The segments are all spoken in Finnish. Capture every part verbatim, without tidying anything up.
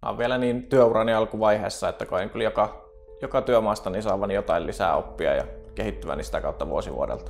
Mä oon vielä niin työurani alkuvaiheessa, että koen kyllä joka, joka työmaastani saavani jotain lisää oppia ja kehittyväni sitä kautta vuosi vuodelta.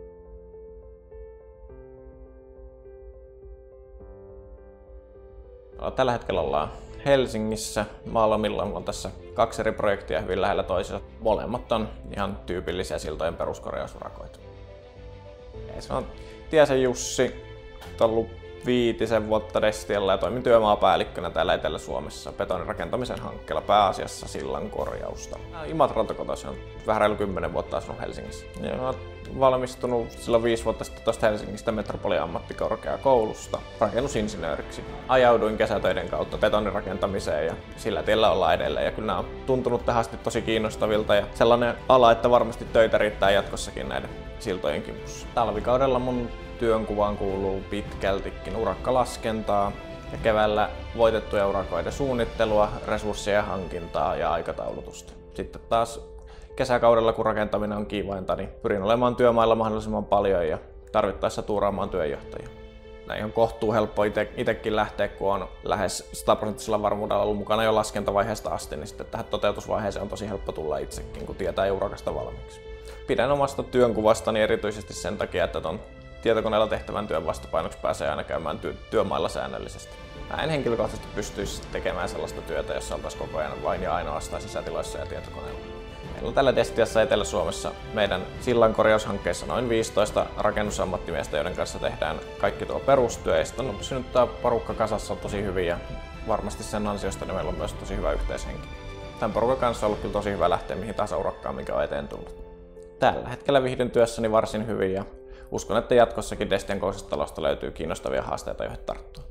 Tällä hetkellä ollaan Helsingissä. Maalomilla on tässä kaksi eri projektia hyvin lähellä toisiaan. Molemmat on ihan tyypillisiä siltojen peruskorjausurakoita. Se on Tiesen Jussi, on ollut viitisen vuotta Destialla ja toimin työmaapäällikkönä täällä Etelä-Suomessa betonirakentamisen hankkeella, pääasiassa sillan korjausta. Imatralta kotoisin, on vähän reilu kymmenen vuotta asunut Helsingissä. Ja mä oon valmistunut silloin viisi vuotta sitten tuosta Helsingistä Metropoliammattikorkeakoulusta rakennusinsinööriksi. Ajauduin kesätöiden kautta betonirakentamiseen ja sillä tiellä ollaan edelleen. Ja kyllä nämä on tuntunut tähän asti tosi kiinnostavilta ja sellainen ala, että varmasti töitä riittää jatkossakin näiden siltojen kimpussa. Talvikaudella mun työnkuvaan kuuluu pitkältikin urakkalaskentaa ja keväällä voitettuja urakoiden suunnittelua, resurssien hankintaa ja aikataulutusta. Sitten taas kesäkaudella, kun rakentaminen on kiivainta, niin pyrin olemaan työmailla mahdollisimman paljon ja tarvittaessa tuuraamaan työnjohtajia. Näin on kohtuu helppo itsekin lähteä, kun on lähes sataprosenttisella varmuudella ollut mukana jo laskentavaiheesta asti, niin sitten tähän toteutusvaiheeseen on tosi helppo tulla itsekin, kun tietää jo urakasta valmiiksi. Pidän omasta työnkuvastani erityisesti sen takia, että ton tietokoneella tehtävän työn vastapainoksi pääsee aina käymään ty työmailla säännöllisesti. Mä en henkilökohtaisesti pystyisi tekemään sellaista työtä, jossa oltaisiin koko ajan vain ja ainoastaan sisätiloissa ja tietokoneilla. Meillä on tällä Destiassa Etelä-Suomessa meidän sillankorjaushankkeessa noin viisitoista rakennusammattimiestä, joiden kanssa tehdään kaikki tuo perustyö. Ja sitten on pysynyt tämä porukka kasassa tosi hyvin ja varmasti sen ansiosta niin meillä on myös tosi hyvä yhteishenki. Tämän porukan kanssa on ollut kyllä tosi hyvä lähteä mihin tahansa urakkaan, mikä on eteen tullut. Tällä hetkellä viihdyn työssäni varsin hyvin ja uskon, että jatkossakin Destian kokoisesta talosta löytyy kiinnostavia haasteita, joihin tarttua.